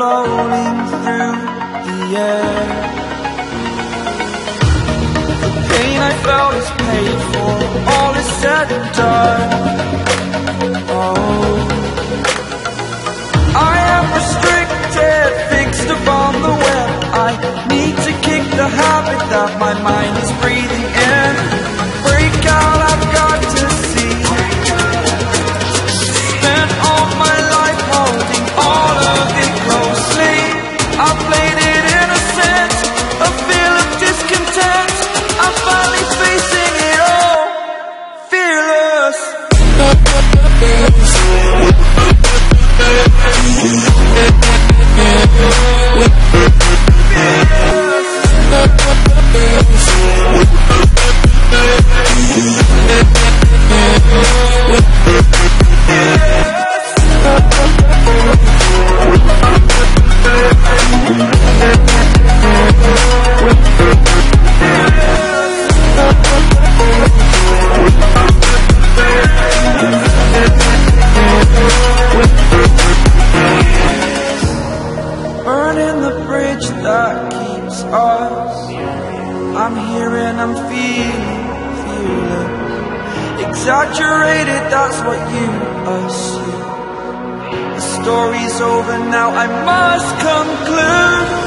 rolling through the air. The pain I felt is paid for, all is said and done. Oh, I am restricted, fixed upon the web. I need to kick the habit that my mind is breathing in. Break out, I've got to see. Spent all my life holding all of it closely. I played it innocent, a feel of discontent. I'm finally facing it all, fearless. Burning the bridge that keeps us. I'm here and I'm feeling fearless. Exaggerated, that's what you assume. The story's over now, I must conclude.